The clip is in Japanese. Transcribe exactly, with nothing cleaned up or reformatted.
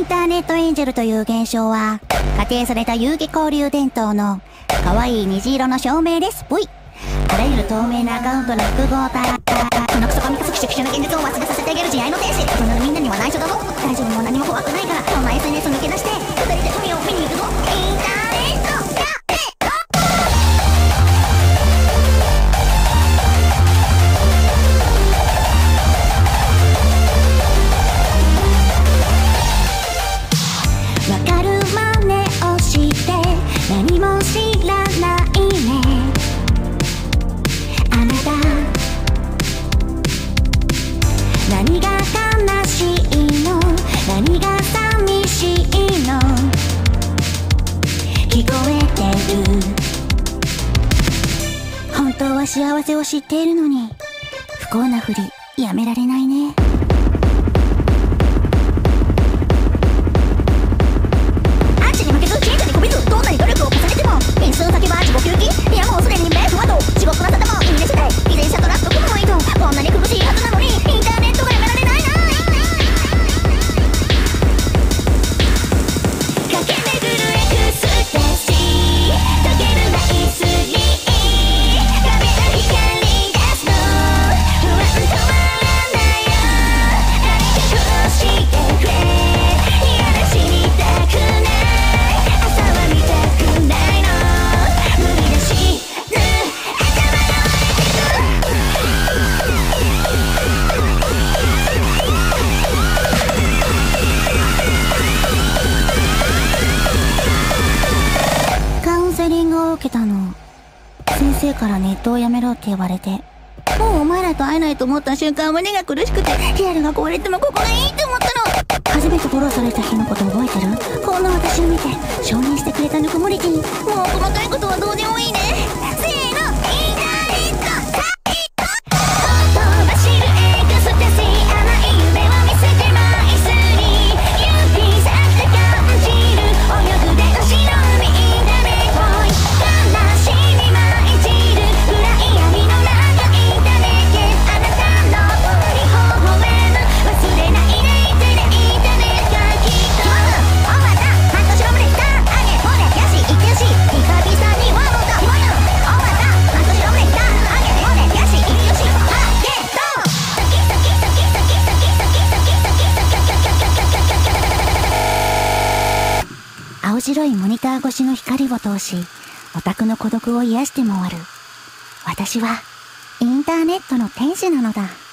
インターネットエンジェルという現象は、仮定された遊戯交流伝統の可愛い虹色の照明です。ぽい。あらゆる透明なアカウントの複合体。このクソコミカスクシュクシュの現実を忘れさせてあげる慈愛の天使。そんなみんなには内緒だぞ。大丈夫、もう何も怖くないから、そんな エスエヌエス 抜け出して、ふたりで海を見に行くぞ。インターネット何も知らないねあなた何が悲しいの何が寂しいの聞こえてる本当は幸せを知っているのに不幸なふりやめられないねアンチに負けず近所にこびずどんなに努力を重ねても点数先は自己休憩いやもうすでにベースワード地獄の沙汰もいいねして偽善者とラスト組むいとこんなに苦しいはずなのにインターネットがやめられないな駆け巡るエクスタシー溶けるナイスに壁が光り出すの不安止まらないよ誰か殺してくれいやらしみたくない朝は見たくないの無理だしぬ頭がカウンセリングを受けたの先生からネットをやめろって言われてもうお前らと会えないと思った瞬間胸が苦しくてリアルが壊れてもここがいいって思ったの初めてフォローされた日のこと覚えてるこんな私を見て承認してくれたぬくもりティもう細かいことはどうでもいいねせーのインターネットサイトほとばしるエクスタシー甘い夢を見せてマイスに指先で感じる泳ぐで後ろ海インターネット悲しみ舞い散る暗い闇の中インターネットあなたの声に微笑む忘れないでいてねインターネットがきっと終わった半年のブレイクターンあげほれやしいってよし久々にはもっと終わった半年のブレイクターンあげほれやしいってよしあげとサキサキサキサキサキサキサキサキサキサキサキサキ青白いモニター越しの光を通しオタクの孤独を癒して回る私はインターネットの天使なのだ。